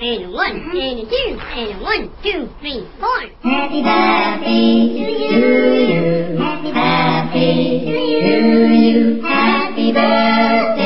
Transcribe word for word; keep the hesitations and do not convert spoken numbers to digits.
and a one, and a two, and a one, two, three, four. Happy birthday to you. Happy birthday to you. Happy birthday.